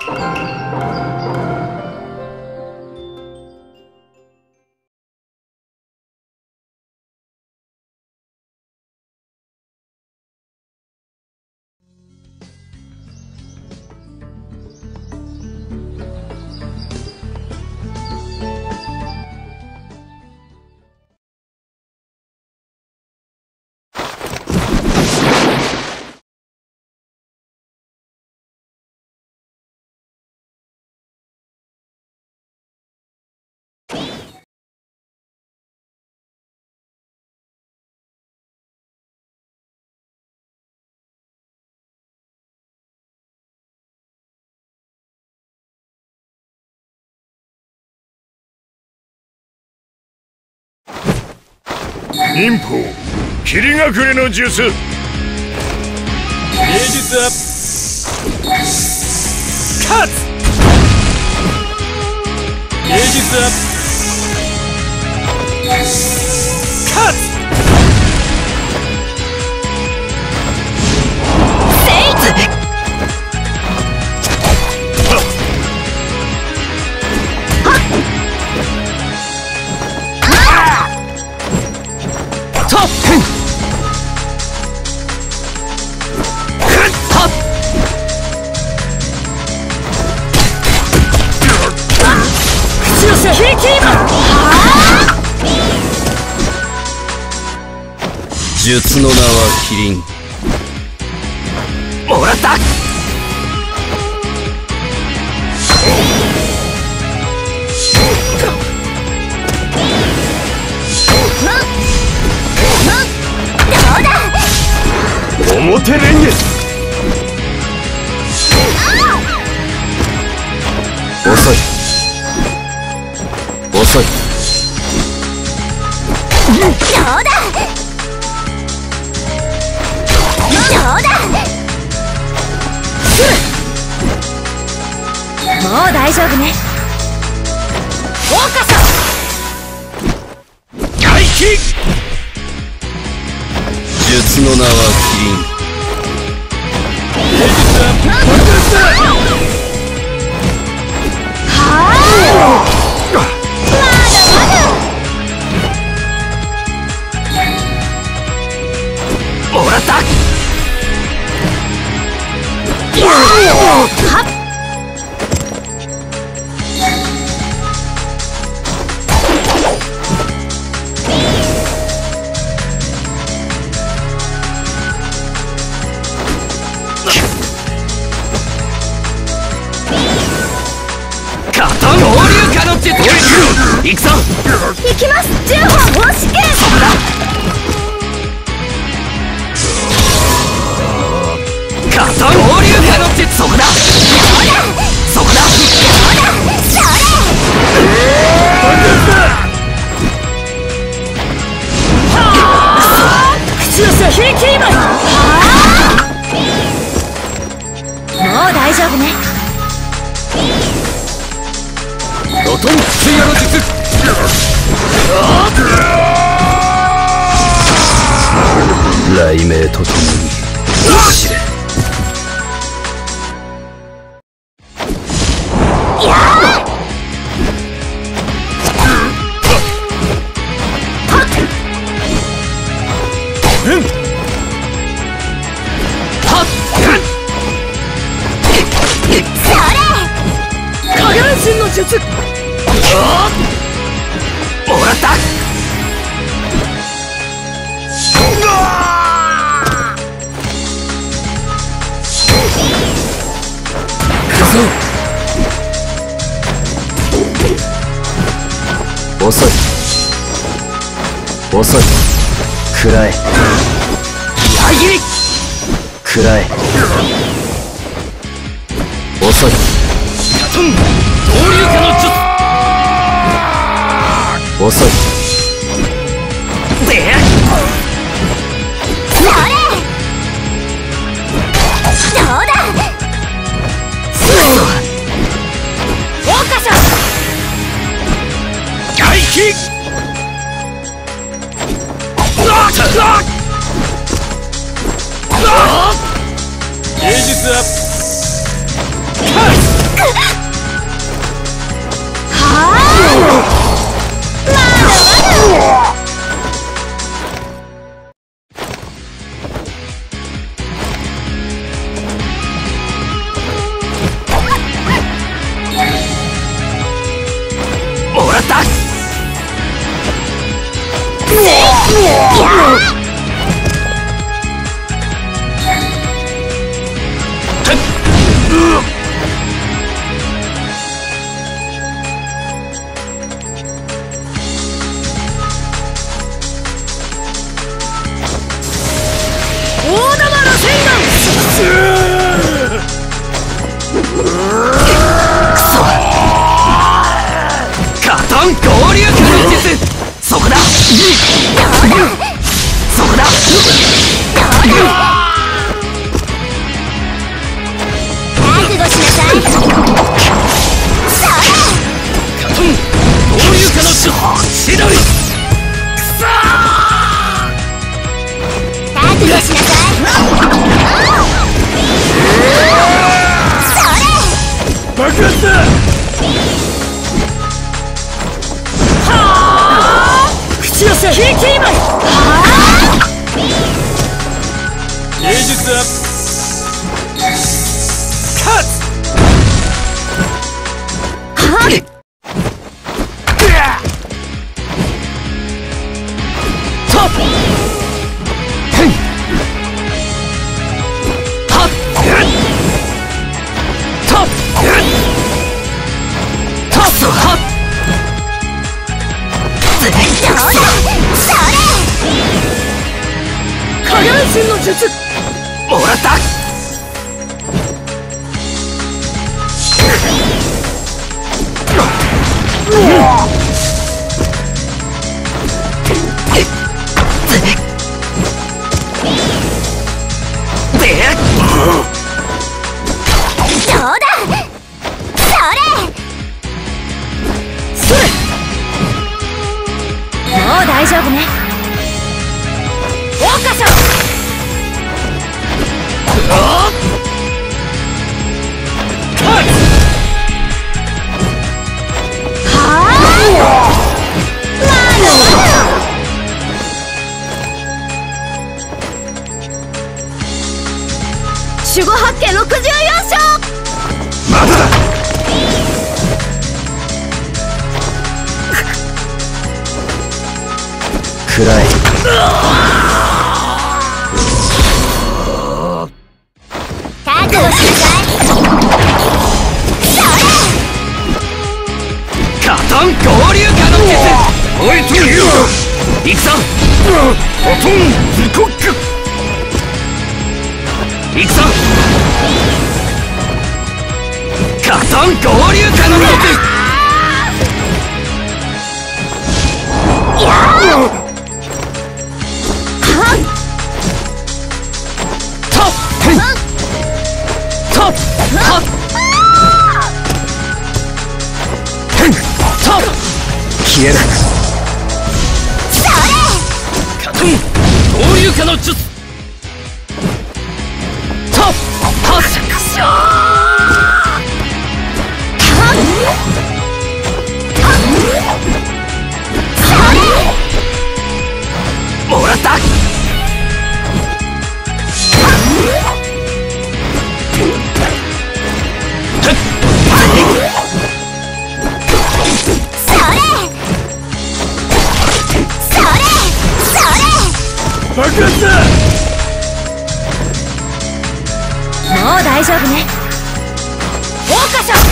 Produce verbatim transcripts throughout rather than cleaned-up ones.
忍法霧隠れの術。芸術アップカツ。芸術アップカツ。 セイツ術の名はキリン。 もらった。 表レンゲ。 遅い遅い。 どうだどうだ。もう大丈夫ね。フォーカス。 回帰。 術の名はキリン。 もらった。 行くぞ。 行きます。じゅうほん押し切る。そこだ。 加藤合流化の術。そこだそこだそれ。口寄せキリキリマン。もう大丈夫ね。 ロトン水野の術。雷鳴とともに走れ。 やあ。 うん。 それ。下半身の術。 もらった。遅い遅い。食らえ矢切り。 食らえ。遅い。 合流化の術。 遅い。 でそれ。どうだ。フォーカス。 回帰。芸術アップ。 爆発だ。 口寄せキーキーマン。 芸術アップ。カッツ。 はっトップ下半身の術もらった大丈夫ね。桜花賞。守護八景ろくじゅうよん勝。 まだだ。 暗い。 覚悟しなさい。 カトン合流化の術。 おいという行くぞ。 カトンズコック。 行くぞ。カトン合流化の術。 いやー消える。カトン合流化の術。トッパスクショーもらった。 爆発だ。 もう大丈夫ね。桜花賞。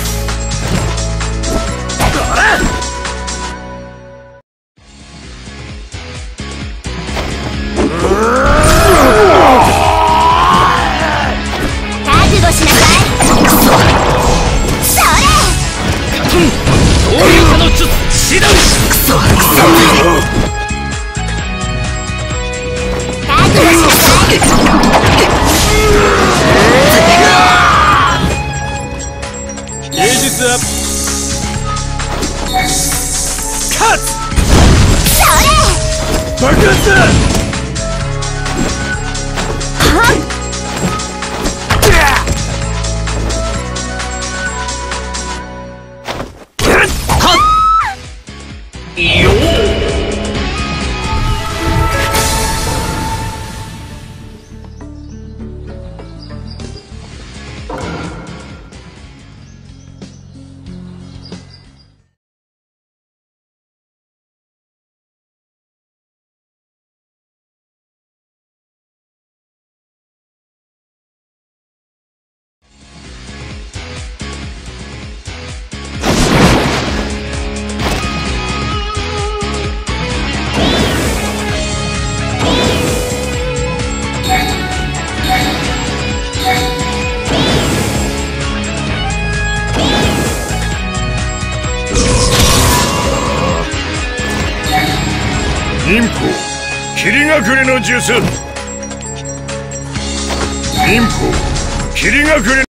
覚悟しなさい。それ。 カトン合流化の術。シダン。クソクソ。 芸術アップ。カッツ。爆発だ。 いいよ。 忍法霧隠れの術。忍法霧隠れ。